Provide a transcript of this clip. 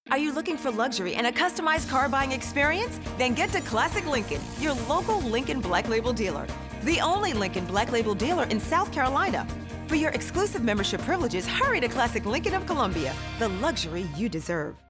Are you looking for luxury and a customized car buying experience? Then get to Classic Lincoln, your local Lincoln Black Label dealer. The only Lincoln Black Label dealer in South Carolina. For your exclusive membership privileges, hurry to Classic Lincoln of Columbia, the luxury you deserve.